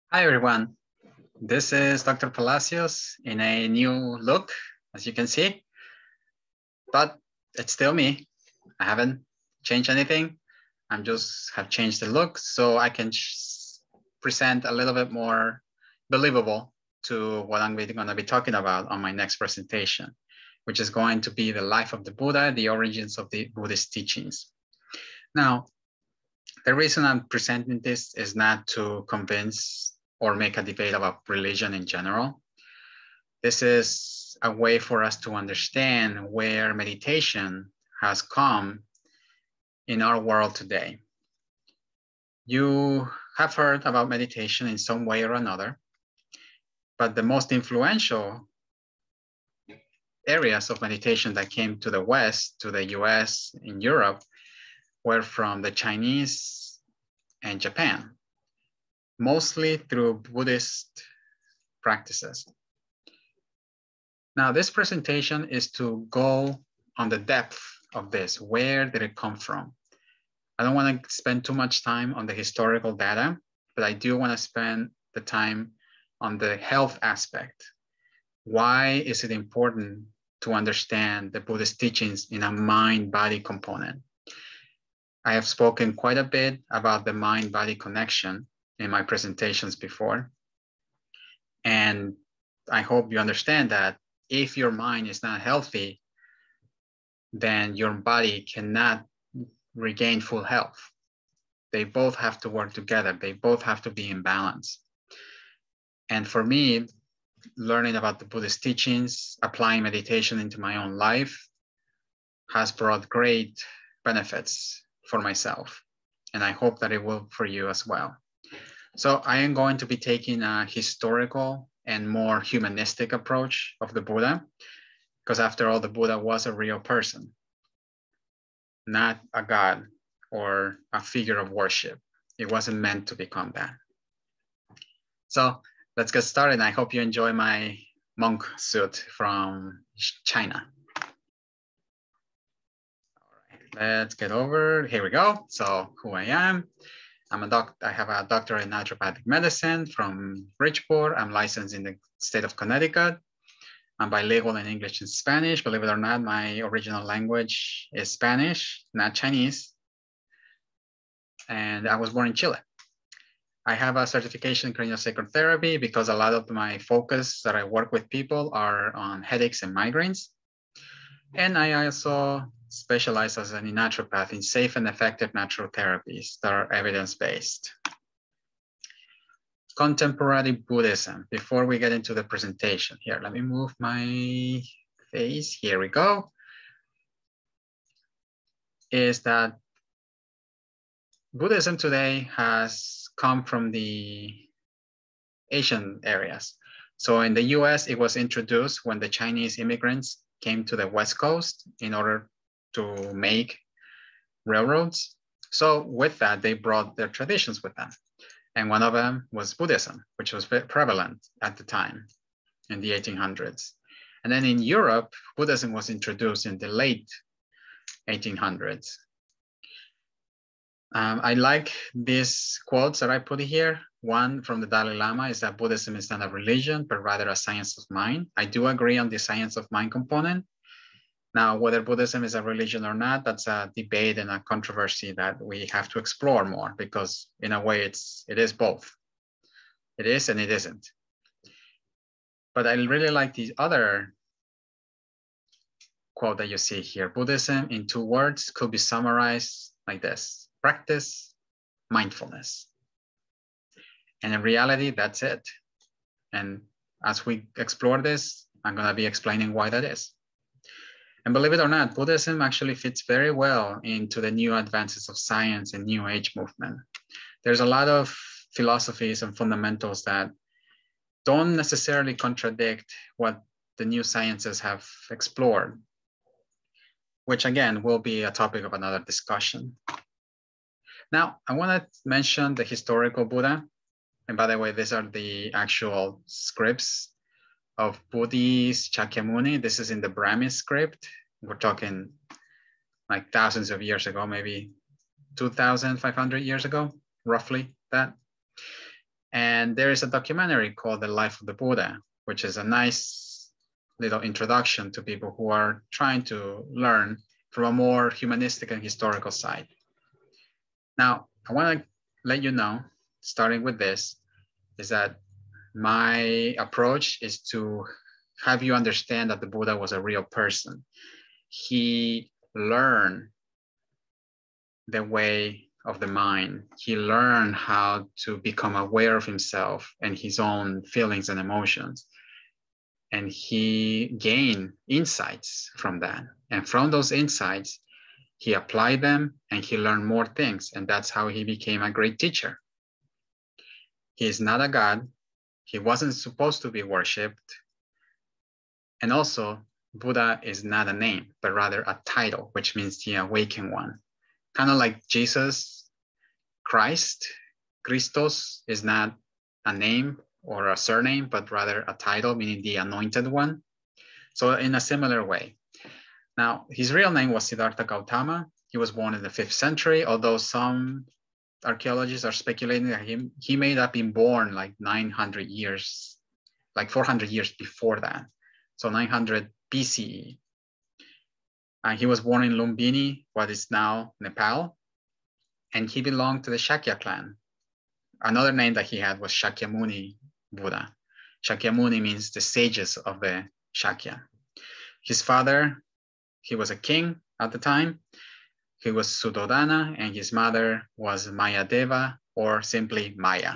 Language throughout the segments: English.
Hi, everyone. This is Dr. Palacios in a new look, as you can see, but it's still me. I haven't changed anything. I'm just have changed the look so I can present a little bit more believable to what I'm going to be talking about on my next presentation, which is going to be the life of the Buddha, the origins of the Buddhist teachings. Now, the reason I'm presenting this is not to convince or make a debate about religion in general. This is a way for us to understand where meditation has come in our world today. You have heard about meditation in some way or another, but the most influential areas of meditation that came to the West, to the US, in Europe, were from the Chinese and Japan, mostly through Buddhist practices. Now, this presentation is to go on the depth of this. Where did it come from? I don't want to spend too much time on the historical data, but I do want to spend the time on the health aspect. Why is it important to understand the Buddhist teachings in a mind-body component? I have spoken quite a bit about the mind-body connection in my presentations before. And I hope you understand that if your mind is not healthy, then your body cannot regain full health. They both have to work together. They both have to be in balance. And for me, learning about the Buddhist teachings, applying meditation into my own life has brought great benefits for myself. And I hope that it will for you as well. So I am going to be taking a historical and more humanistic approach of the Buddha, because after all, the Buddha was a real person, not a god or a figure of worship. It wasn't meant to become that. So let's get started. I hope you enjoy my monk suit from China. All right, let's get over. Here we go. So who I am. I have a doctorate in naturopathic medicine from Bridgeport. I'm licensed in the state of Connecticut. I'm bilingual in English and Spanish. Believe it or not, my original language is Spanish, not Chinese. And I was born in Chile. I have a certification in craniosacral therapy because a lot of my focus that I work with people are on headaches and migraines. And I also specialize as a naturopath in safe and effective natural therapies that are evidence-based. Contemporary Buddhism. Before we get into the presentation here, let me move my face. Here we go. Is that Buddhism today has come from the Asian areas. So in the US, it was introduced when the Chinese immigrants came to the West Coast in order to make railroads. So with that, they brought their traditions with them. And one of them was Buddhism, which was very prevalent at the time in the 1800s. And then in Europe, Buddhism was introduced in the late 1800s. I like these quotes that I put here. One from the Dalai Lama is that Buddhism is not a religion, but rather a science of mind. I do agree on the science of mind component. Now, whether Buddhism is a religion or not, that's a debate and a controversy that we have to explore more, because in a way it is both. It is and it isn't. But I really like the other quote that you see here. Buddhism in 2 words could be summarized like this: practice mindfulness. And in reality, that's it. And as we explore this, I'm going to be explaining why that is. And believe it or not, Buddhism actually fits very well into the new advances of science and New Age movement. There's a lot of philosophies and fundamentals that don't necessarily contradict what the new sciences have explored, which again will be a topic of another discussion. Now, I want to mention the historical Buddha. And by the way, these are the actual scripts of Buddhist Shakyamuni. This is in the Brahmi script. We're talking like thousands of years ago, maybe 2,500 years ago, roughly that. And there is a documentary called The Life of the Buddha, which is a nice little introduction to people who are trying to learn from a more humanistic and historical side. Now, I want to let you know, starting with this, is that my approach is to have you understand that the Buddha was a real person. He learned the way of the mind. He learned how to become aware of himself and his own feelings and emotions. And he gained insights from that. And from those insights, he applied them and he learned more things. And that's how he became a great teacher. He is not a god. He wasn't supposed to be worshipped. And also, Buddha is not a name, but rather a title, which means the awakened one. Kind of like Jesus Christ. Christos is not a name or a surname, but rather a title, meaning the anointed one. So in a similar way. Now, his real name was Siddhartha Gautama. He was born in the 5th century, although some archaeologists are speculating that he may have been born like 900 years, like 400 years before that. So 900 BCE. He was born in Lumbini, what is now Nepal, and he belonged to the Shakya clan. Another name that he had was Shakyamuni Buddha. Shakyamuni means the sages of the Shakya. His father, he was a king at the time. He was Suddhodana, and his mother was Mayadeva, or simply Maya.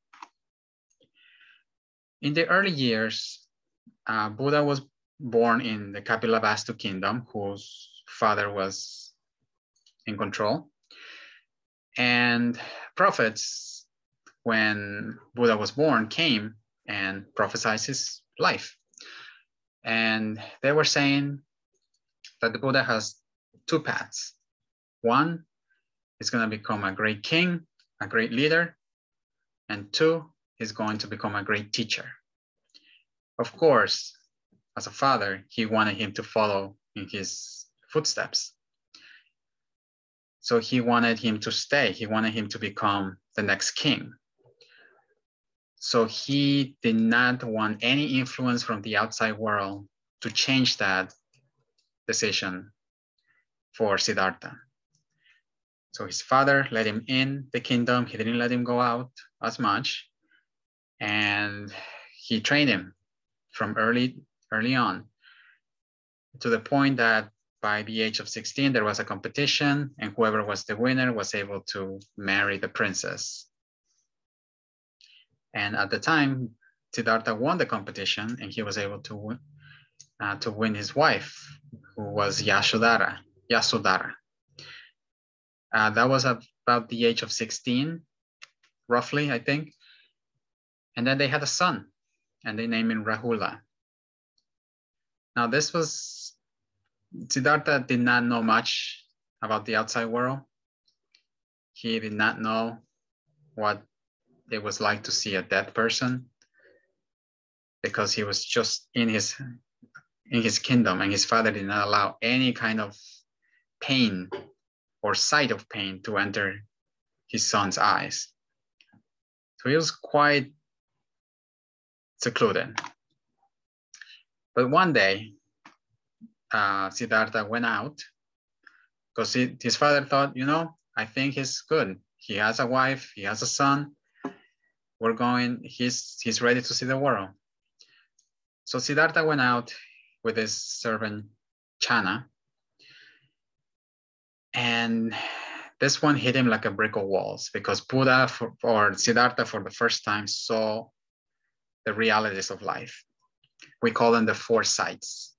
In the early years, Buddha was born in the Kapilavastu kingdom, whose father was in control. And prophets, when Buddha was born, came and prophesied his life. And they were saying that the Buddha has 2 paths. One is going to become a great king, a great leader, and 2 is going to become a great teacher. Of course, as a father, he wanted him to follow in his footsteps. So he wanted him to stay. He wanted him to become the next king. So he did not want any influence from the outside world to change that decision for Siddhartha. So his father let him in the kingdom. He didn't let him go out as much. And he trained him from early on, to the point that by the age of 16, there was a competition, and whoever was the winner was able to marry the princess. And at the time, Siddhartha won the competition, and he was able to win his wife, who was Yasodhara. That was about the age of 16, roughly, I think. And then they had a son, and they named him Rahula. Now, this was, Siddhartha did not know much about the outside world. He did not know what it was like to see a dead person, because he was just in his kingdom, and his father did not allow any kind of pain or sight of pain to enter his son's eyes. So he was quite secluded. But one day, Siddhartha went out, because his father thought, I think he's good. He has a wife, he has a son. He's ready to see the world. So Siddhartha went out with his servant Chana, and this one hit him like a brick of walls, because Buddha or Siddhartha for the first time saw the realities of life. We call them the 4 sights.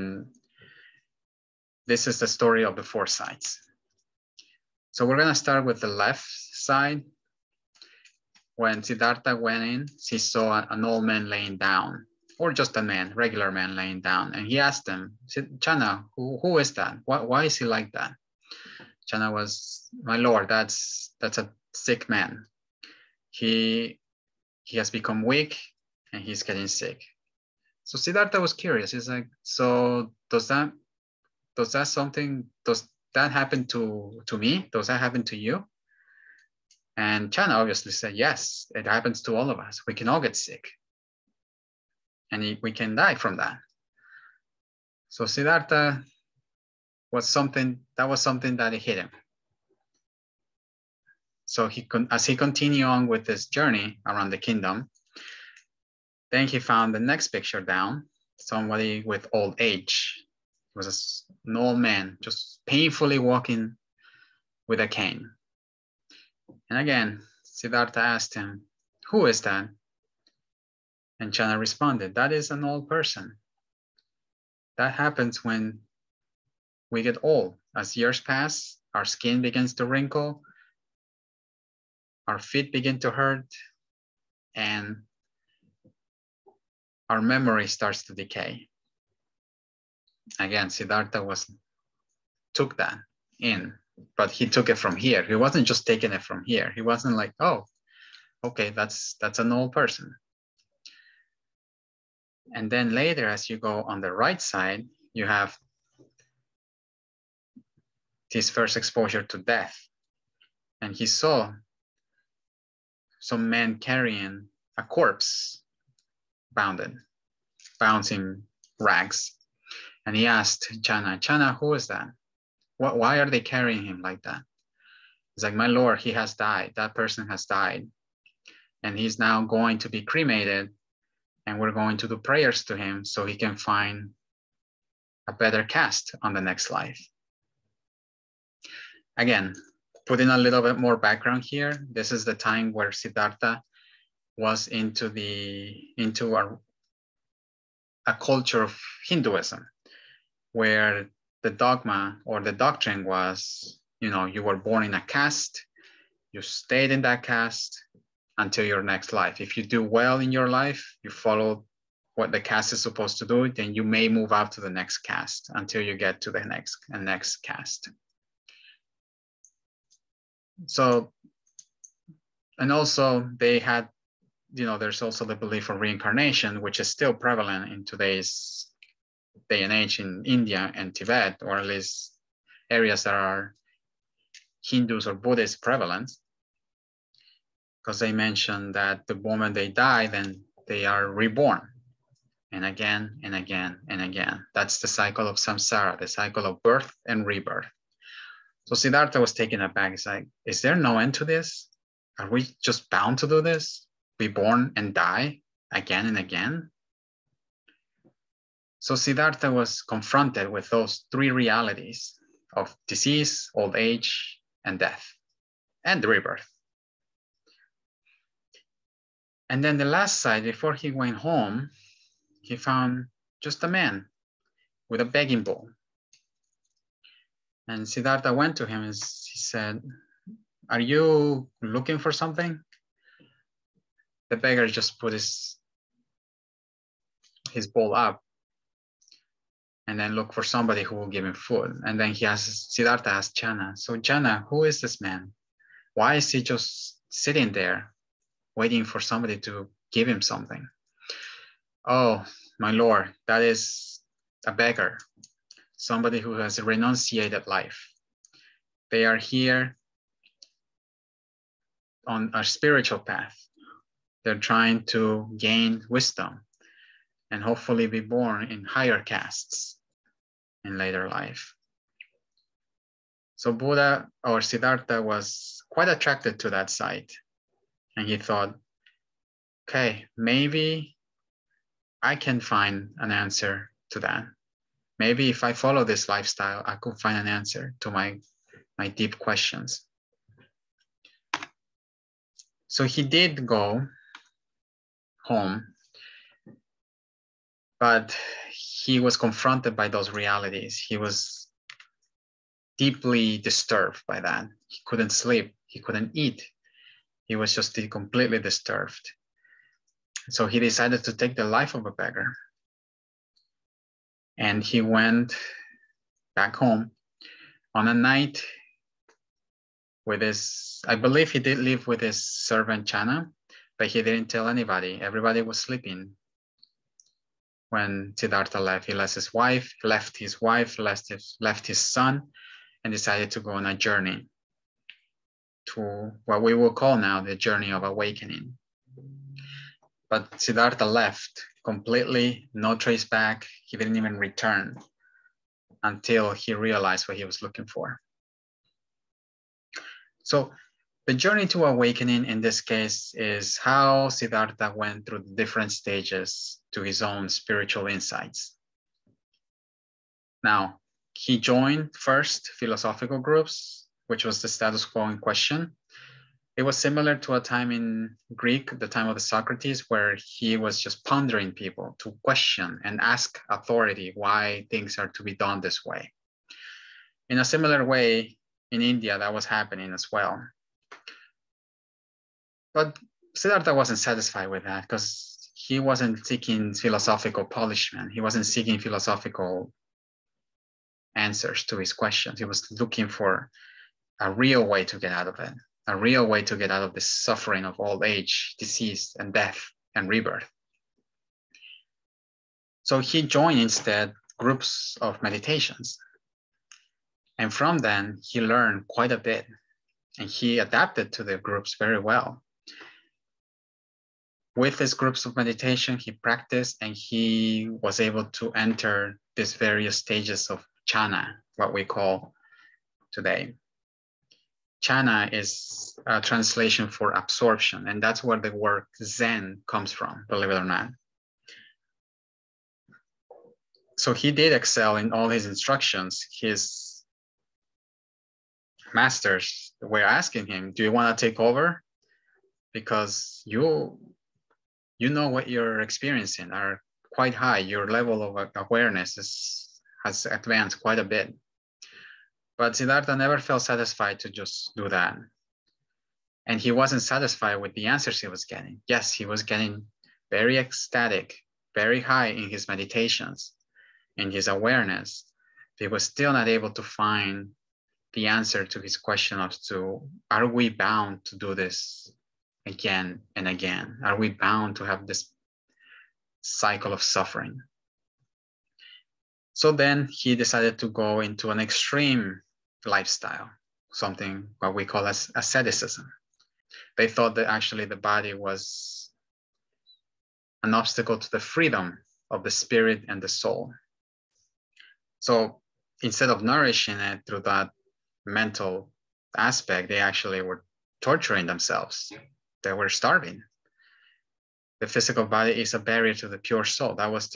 This is the story of the 4 sights. So we're gonna start with the left side. When Siddhartha went in, he saw an old man laying down, or just a man, regular man laying down. And he asked him, Chana, who is that? Why is he like that? Chana was, my lord, that's a sick man. He has become weak and he's getting sick. So Siddhartha was curious. He's like, so does that happen to me? Does that happen to you? And Chana obviously said, yes, it happens to all of us. We can all get sick. And we can die from that. So Siddhartha was something that hit him. So as he continued on with this journey around the kingdom, then he found the next picture down, somebody with old age. It was an old man, just painfully walking with a cane. And again, Siddhartha asked him, who is that? And Chana responded, that is an old person. That happens when we get old. As years pass, our skin begins to wrinkle, our feet begin to hurt, and our memory starts to decay. Again, Siddhartha took that in, but he took it from here. He wasn't just taking it from here. He wasn't like, oh, okay, that's an old person. And then later, as you go on the right side, you have his first exposure to death. And he saw some men carrying a corpse bouncing rags. And he asked Chana, who is that? Why are they carrying him like that? He's like, my Lord, he has died. That person has died. And he's now going to be cremated. And we're going to do prayers to him so he can find a better caste on the next life. Again, putting a little bit more background here. This is the time where Siddhartha was into a culture of Hinduism, where the dogma or the doctrine was, you were born in a caste, you stayed in that caste until your next life. If you do well in your life, you follow what the caste is supposed to do, then you may move out to the next caste until you get to the next caste. So, and also they had, there's also the belief of reincarnation, which is still prevalent in today's day and age in India and Tibet, or at least areas that are Hindus or Buddhist prevalent, because they mention that the moment they die, then they are reborn. And again, and again, and again. That's the cycle of samsara, the cycle of birth and rebirth. So Siddhartha was taken aback. He's like, is there no end to this? Are we just bound to do this? Be born and die again and again? So Siddhartha was confronted with those three realities of disease, old age, and death, and rebirth. And then the last side, before he went home, he found just a man with a begging bowl. And Siddhartha went to him and he said, are you looking for something? The beggar just put his bowl up and then looked for somebody who will give him food. And then Siddhartha asked Chana, so Chana, who is this man? Why is he just sitting there waiting for somebody to give him something? Oh, my Lord, that is a beggar, somebody who has renunciated life. They are here on a spiritual path. They're trying to gain wisdom and hopefully be born in higher castes in later life. So Buddha or Siddhartha was quite attracted to that sight. And he thought, okay, maybe I can find an answer to that. Maybe if I follow this lifestyle, I could find an answer to my deep questions. So he did go home, but he was confronted by those realities. He was deeply disturbed by that. He couldn't sleep, he couldn't eat. He was just completely disturbed. So he decided to take the life of a beggar. And he went back home on a night with I believe he did live with his servant Chana, but he didn't tell anybody. Everybody was sleeping when Siddhartha left. He left his wife, left his son, and decided to go on a journey. to what we will call now the journey of awakening. But Siddhartha left completely, no trace back. He didn't even return until he realized what he was looking for. So the journey to awakening in this case is how Siddhartha went through the different stages to his own spiritual insights. Now, he joined first philosophical groups, which was the status quo in question. It was similar to a time in Greek, the time of the Socrates, where he was just pondering people to question and ask authority why things are to be done this way. In a similar way, in India, that was happening as well. But Siddhartha wasn't satisfied with that because he wasn't seeking philosophical polishment. He wasn't seeking philosophical answers to his questions. He was looking for a real way to get out of it, a real way to get out of the suffering of old age, disease, and death and rebirth. So he joined instead groups of meditations. And from then, he learned quite a bit and he adapted to the groups very well. With his groups of meditation, he practiced and he was able to enter these various stages of jhana, what we call today. Jhana is a translation for absorption, and that's where the word Zen comes from, believe it or not. So he did excel in all his instructions. His masters were asking him, do you want to take over? Because you know what you're experiencing are quite high. Your level of awareness has advanced quite a bit. But Siddhartha never felt satisfied to just do that. And he wasn't satisfied with the answers he was getting. Yes, he was getting very ecstatic, very high in his meditations, in his awareness. He was still not able to find the answer to his question of are we bound to do this again and again? Are we bound to have this cycle of suffering? So then he decided to go into an extreme lifestyle, something what we call as asceticism. They thought that actually the body was an obstacle to the freedom of the spirit and the soul. So instead of nourishing it through that mental aspect, they actually were torturing themselves. They were starving. The physical body is a barrier to the pure soul.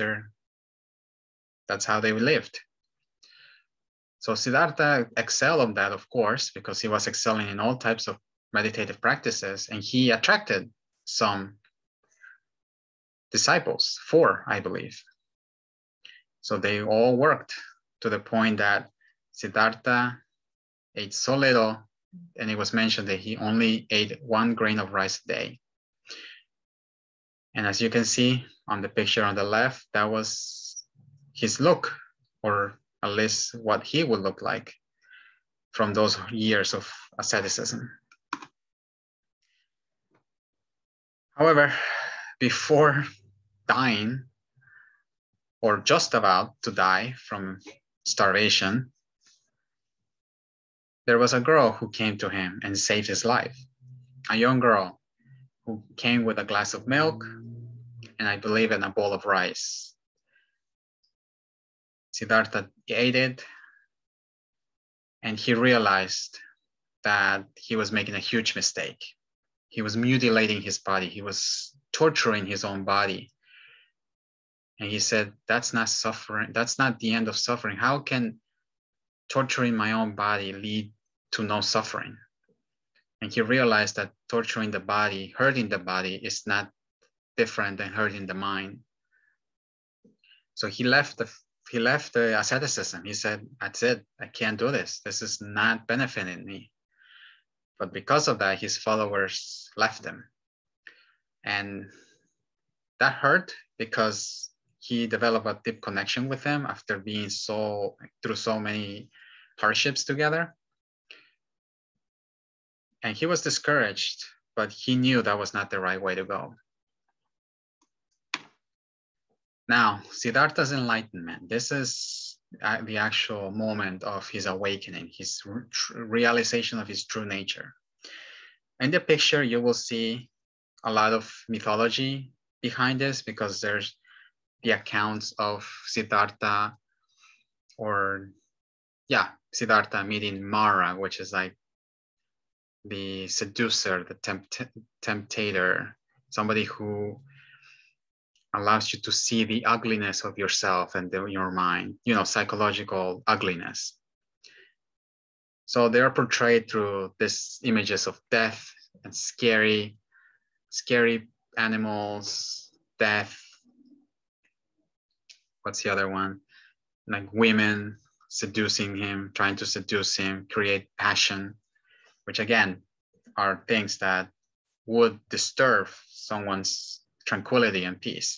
That's how they lived. So Siddhartha excelled on that, of course, because he was excelling in all types of meditative practices, and he attracted some disciples, 4, I believe. So they all worked to the point that Siddhartha ate so little, and it was mentioned that he only ate 1 grain of rice a day. And as you can see on the picture on the left, that was his look, or at least what he would look like from those years of asceticism. However, before dying, or just about to die from starvation, there was a girl who came to him and saved his life. A young girl who came with a glass of milk and I believe in a bowl of rice. Siddhartha ate it and he realized that he was making a huge mistake. He was mutilating his body. He was torturing his own body. And he said, that's not suffering. That's not the end of suffering. How can torturing my own body lead to no suffering? And he realized that torturing the body, hurting the body is not different than hurting the mind. So he left the asceticism. He said, that's it. I can't do this. This is not benefiting me. But because of that, his followers left him. And that hurt because he developed a deep connection with them after being through so many hardships together. And he was discouraged, but he knew that was not the right way to go. Now, Siddhartha's enlightenment, this is the actual moment of his awakening, his realization of his true nature. In the picture, you will see a lot of mythology behind this because there's the accounts of Siddhartha, or yeah, Siddhartha meeting Mara, which is like the seducer, the temptator, somebody who allows you to see the ugliness of yourself and your mind, psychological ugliness. So they are portrayed through these images of death and scary animals, death. What's the other one? Like women seducing him, trying to seduce him, create passion, which again are things that would disturb someone's tranquility and peace.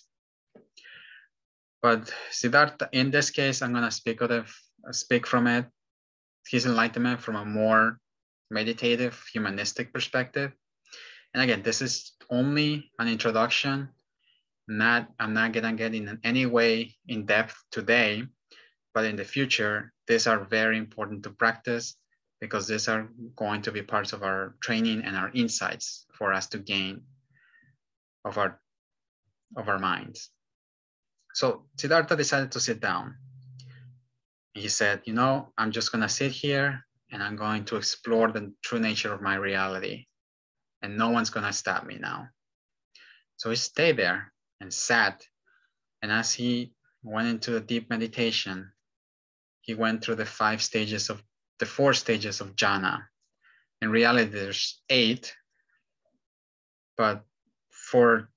But Siddhartha, in this case, I'm gonna speak from it, his enlightenment from a more meditative, humanistic perspective. And again, this is only an introduction. I'm not gonna get in any way in depth today, but in the future, these are very important to practice because these are going to be parts of our training and our insights for us to gain of our minds. So Siddhartha decided to sit down. He said, I'm just gonna sit here and I'm going to explore the true nature of my reality, and no one's gonna stop me now. So he stayed there and sat, and as he went into a deep meditation, he went through the 4 stages of jhana. In reality, there's 8, but for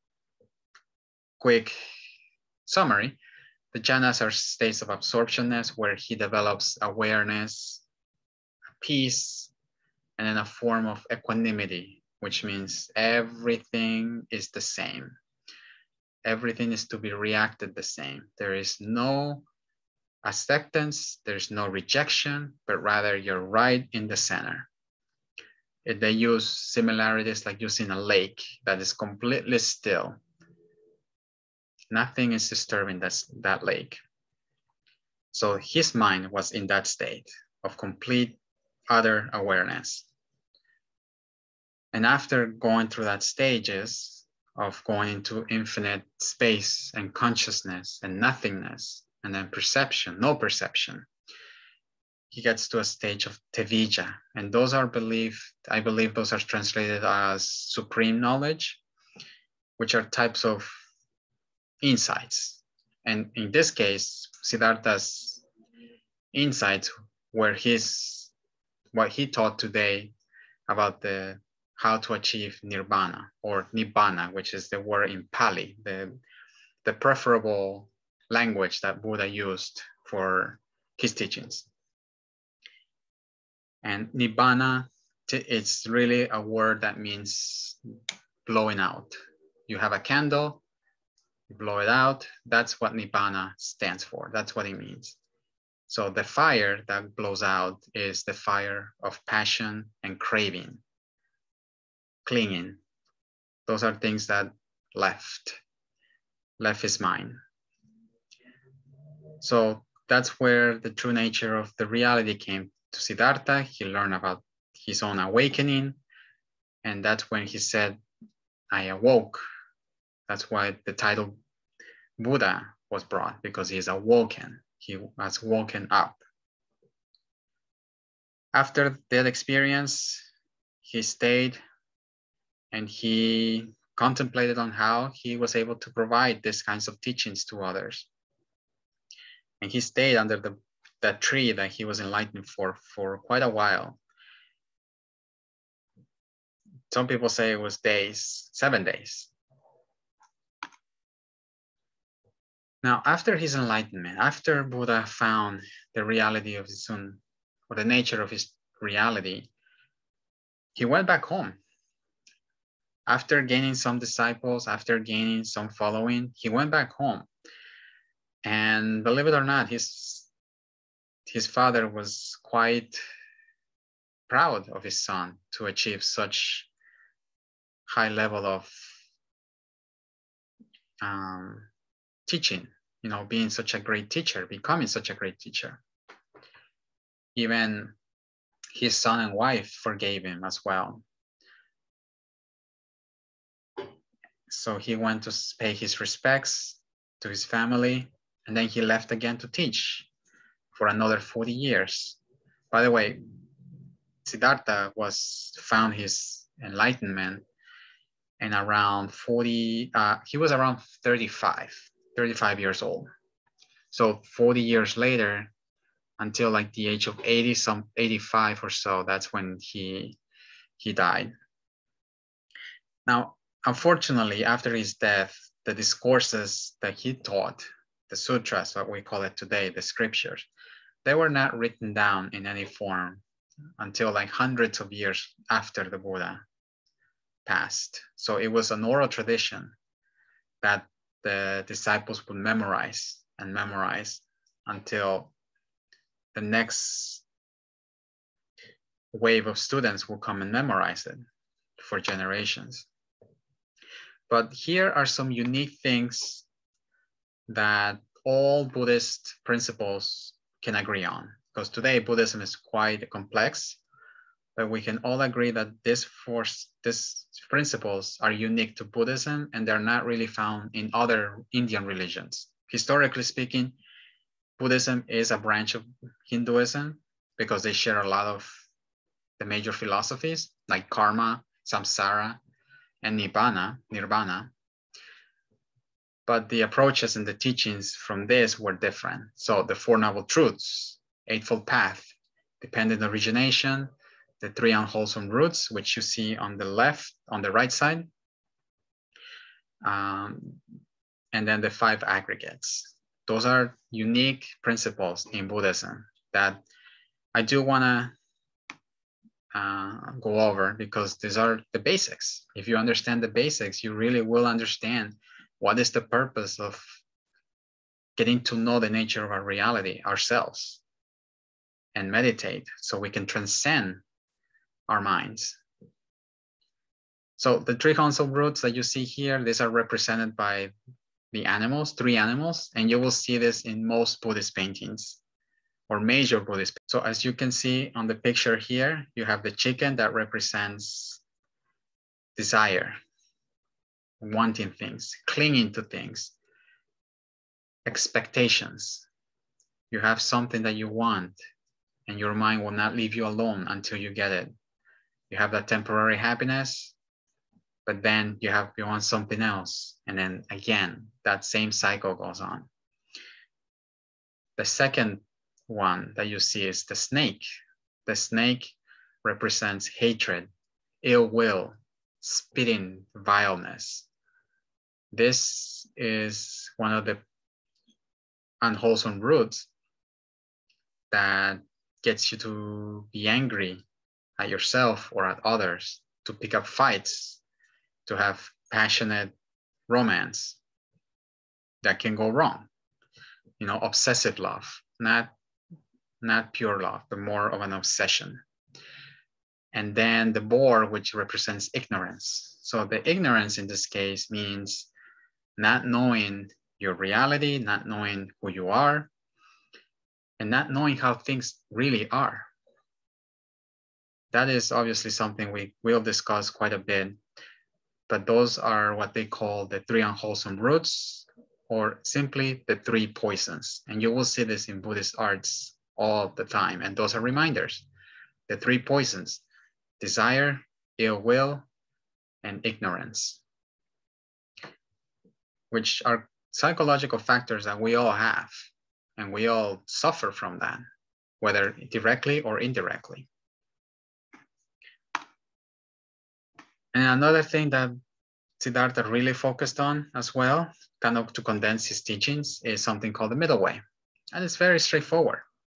quick summary, the jhanas are states of absorptionness where he develops awareness, peace, and then a form of equanimity, which means everything is the same. Everything is to be reacted the same. There is no acceptance, there's no rejection, but rather you're right in the center. They use similarities like using a lake that is completely still. Nothing is disturbing that lake. So his mind was in that state of complete, utter awareness. And after going through that stages of going into infinite space and consciousness and nothingness, and then perception, no perception, he gets to a stage of tevija. And those are I believe those are translated as supreme knowledge, which are types of insights. And in this case, Siddhartha's insights were what he taught today about how to achieve nirvana or nibbana, which is the word in Pali, the preferable language that Buddha used for his teachings. And nibbana, it's really a word that means blowing out. You have a candle, you blow it out. That's what nibbana stands for. That's what it means. So the fire that blows out is the fire of passion and craving, clinging. Those are things that left his mind. So that's where the true nature of the reality came to Siddhartha. He learned about his own awakening, and that's when he said, I awoke. That's why the title Buddha was brought, because he is awoken. He has woken up. After that experience, he stayed and he contemplated on how he was able to provide these kinds of teachings to others. And he stayed under that tree that he was enlightened for quite a while. Some people say it was days, 7 days. Now, after his enlightenment, after Buddha found the reality of his own, or the nature of his reality, he went back home. After gaining some disciples, after gaining some following, he went back home. And believe it or not, his father was quite proud of his son to achieve such high level of teaching, being such a great teacher, becoming such a great teacher. Even his son and wife forgave him as well. So he went to pay his respects to his family, and then he left again to teach for another 40 years. By the way, Siddhartha found his enlightenment in around 40, he was around 35 years old. So 40 years later, until like the age of 80, some 85 or so, that's when he died. Now, unfortunately, after his death, the discourses that he taught, the sutras, what we call it today, the scriptures, they were not written down in any form until like hundreds of years after the Buddha passed. So it was an oral tradition that the disciples would memorize and memorize until the next wave of students will come and memorize it for generations. But here are some unique things that all Buddhist principles can agree on, because today Buddhism is quite complex, but we can all agree that these principles are unique to Buddhism and they're not really found in other Indian religions. Historically speaking, Buddhism is a branch of Hinduism because they share a lot of the major philosophies like karma, samsara, and nirvana. But the approaches and the teachings from this were different. So the Four Noble Truths, Eightfold Path, Dependent Origination, the Three Unwholesome Roots, which you see on the left, on the right side, and then the Five Aggregates. Those are unique principles in Buddhism that I do want to go over because these are the basics. If you understand the basics, you really will understand what is the purpose of getting to know the nature of our reality, ourselves, and meditate so we can transcend our minds. So the three council roots that you see here, these are represented by the animals, three animals, and you will see this in most Buddhist paintings or major Buddhist. So as you can see on the picture here, you have the chicken that represents desire, wanting things, clinging to things, expectations. You have something that you want and your mind will not leave you alone until you get it. You have that temporary happiness, but then you want something else. And then again, that same cycle goes on. The second one that you see is the snake. The snake represents hatred, ill will, spitting, vileness. This is one of the unwholesome roots that gets you to be angry at yourself or at others, to pick up fights, to have passionate romance that can go wrong. You know, obsessive love, not pure love, but more of an obsession. And then the boar, which represents ignorance. So the ignorance in this case means not knowing your reality, not knowing who you are, and not knowing how things really are. That is obviously something we will discuss quite a bit, but those are what they call the three unwholesome roots, or simply the three poisons. And you will see this in Buddhist arts all the time. And those are reminders. The three poisons: desire, ill will, and ignorance, which are psychological factors that we all have. And we all suffer from that, whether directly or indirectly. And another thing that Siddhartha really focused on as well, kind of to condense his teachings, is something called the middle way. And it's very straightforward.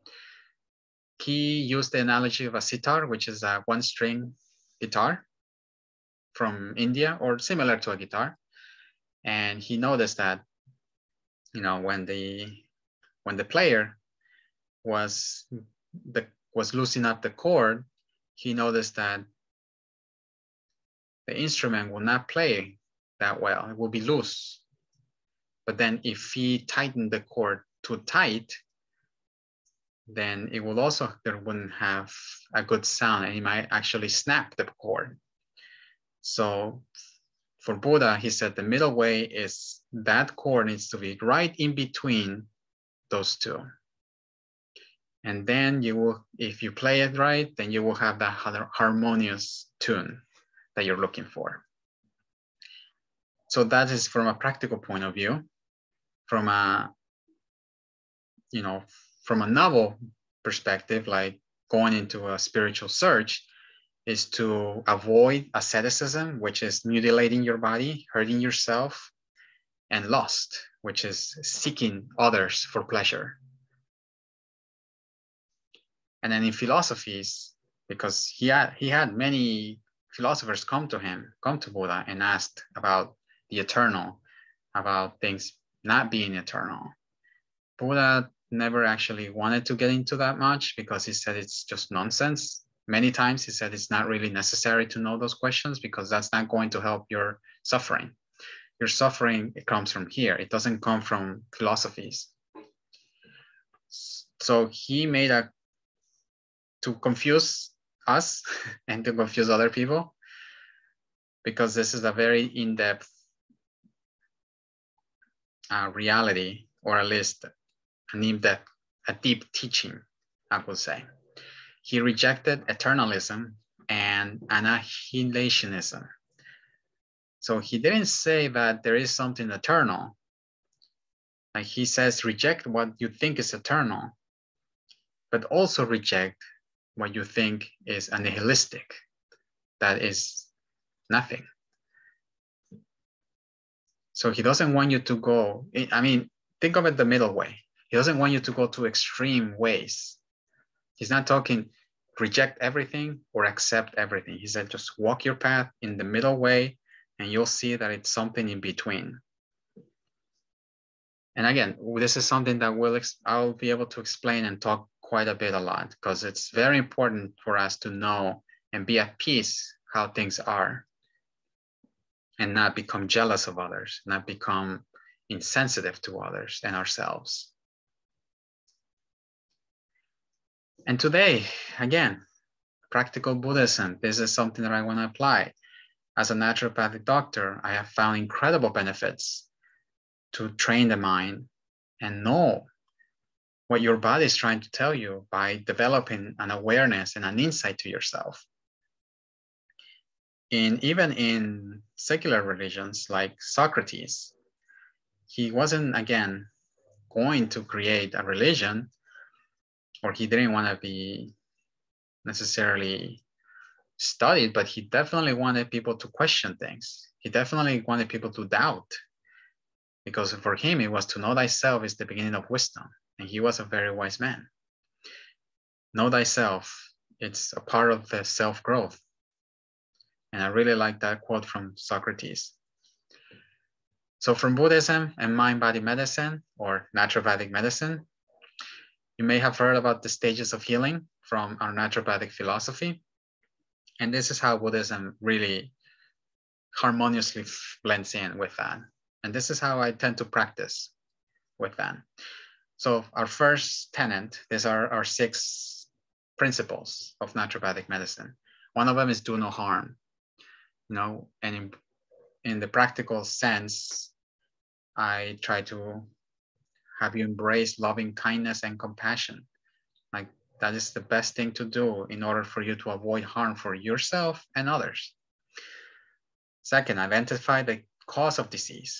He used the analogy of a sitar, which is a one-string guitar from India, or similar to a guitar. And he noticed that, you know, when the player was loosening up the cord, he noticed that the instrument will not play that well. It will be loose. But then if he tightened the cord too tight, then it will also, there wouldn't have a good sound and he might actually snap the cord. So for Buddha, he said the middle way is that chord needs to be right in between those two. And then you will, if you play it right, then you will have that harmonious tune that you're looking for. So that is from a practical point of view. From a, from a novel perspective, like going into a spiritual search, is to avoid asceticism, which is mutilating your body, hurting yourself, and lust, which is seeking others for pleasure. And then in philosophies, because he had many philosophers come to Buddha and asked about the eternal, about things not being eternal. Buddha never actually wanted to get into that much because he said it's just nonsense. Many times he said it's not really necessary to know those questions because that's not going to help your suffering. Your suffering, it comes from here. It doesn't come from philosophies. So he made to confuse us and to confuse other people, because this is a very in-depth reality, or at least a deep teaching, I would say. He rejected eternalism and annihilationism. So he didn't say that there is something eternal. Like he says, reject what you think is eternal, but also reject what you think is nihilistic, that is nothing. So he doesn't want you to go, I mean, think of it the middle way. He doesn't want you to go to extreme ways. He's not talking reject everything or accept everything. He said, just walk your path in the middle way and you'll see that it's something in between. And again, this is something that I'll be able to explain and talk quite a bit a lot, because it's very important for us to know and be at peace how things are and not become jealous of others, not become insensitive to others and ourselves. And today, again, practical Buddhism, this is something that I want to apply. As a naturopathic doctor, I have found incredible benefits to train the mind and know what your body is trying to tell you by developing an awareness and an insight to yourself. Even in secular religions like Socrates, he wasn't, again, going to create a religion, or he didn't want to be necessarily studied, but he definitely wanted people to question things. He definitely wanted people to doubt, because for him, it was to know thyself is the beginning of wisdom. And he was a very wise man. Know thyself, it's a part of the self-growth. And I really like that quote from Socrates. So from Buddhism and mind-body medicine, or naturopathic medicine, you may have heard about the stages of healing from our naturopathic philosophy. And this is how Buddhism really harmoniously blends in with that. And this is how I tend to practice with that. So our first tenet, these are our 6 principles of naturopathic medicine. One of them is do no harm. And in the practical sense, I try to have you embrace loving kindness and compassion. Like that is the best thing to do in order for you to avoid harm for yourself and others. Second, identify the cause of disease.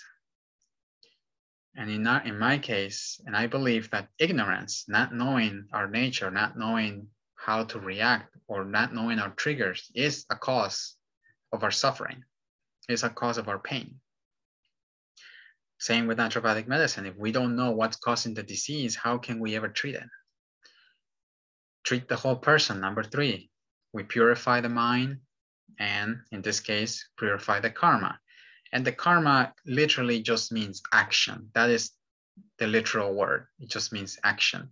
And in my case, and I believe that ignorance, not knowing our nature, not knowing how to react, or not knowing our triggers, is a cause of our suffering, is a cause of our pain. Same with naturopathic medicine. If we don't know what's causing the disease, how can we ever treat it? Treat the whole person. Number 3, we purify the mind, and in this case, purify the karma. And the karma literally just means action. That is the literal word. It just means action.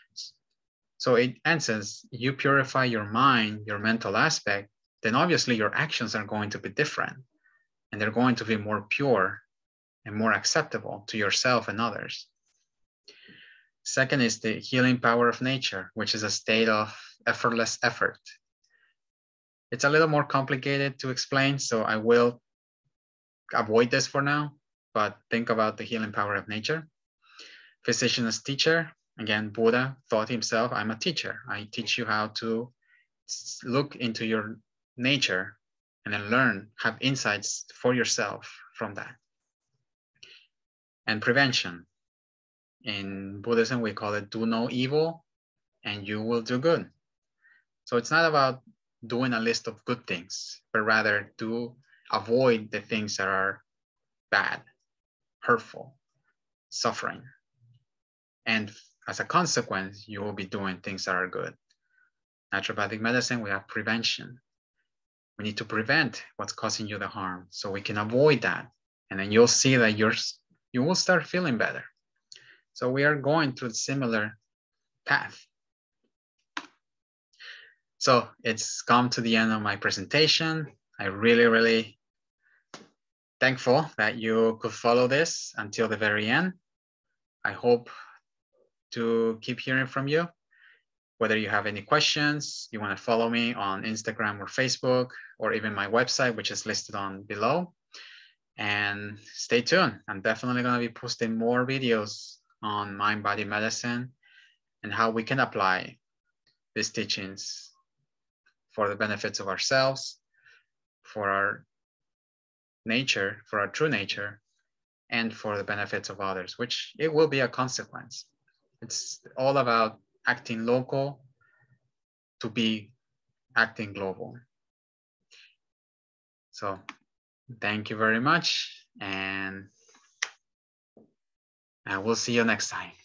So in essence, you purify your mind, your mental aspect, then obviously your actions are going to be different. And they're going to be more pure and more acceptable to yourself and others. Second is the healing power of nature, which is a state of effortless effort. It's a little more complicated to explain, so I will avoid this for now, but think about the healing power of nature. Physician as teacher. Again, Buddha thought himself, I'm a teacher. I teach you how to look into your nature and then learn, have insights for yourself from that. And prevention. In Buddhism, we call it do no evil and you will do good. So it's not about doing a list of good things, but rather to avoid the things that are bad, hurtful, suffering. And as a consequence, you will be doing things that are good. Naturopathic medicine, we have prevention. We need to prevent what's causing you the harm so we can avoid that. And then you'll see that you will start feeling better. So we are going through a similar path. So it's come to the end of my presentation. I really thankful that you could follow this until the very end. I hope to keep hearing from you. Whether you have any questions, you want to follow me on Instagram or Facebook, or even my website, which is listed on below. And stay tuned. I'm definitely going to be posting more videos on mind-body medicine and how we can apply these teachings for the benefits of ourselves, for our nature, for our true nature, and for the benefits of others, which it will be a consequence. It's all about acting local to be acting global. So thank you very much, and we'll see you next time.